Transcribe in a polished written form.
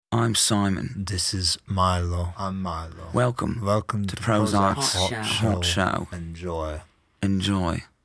I'm Simon. This is Milo. I'm Milo. Welcome Welcome to Prozzak's Hot Show. Hot Show. Enjoy. Enjoy.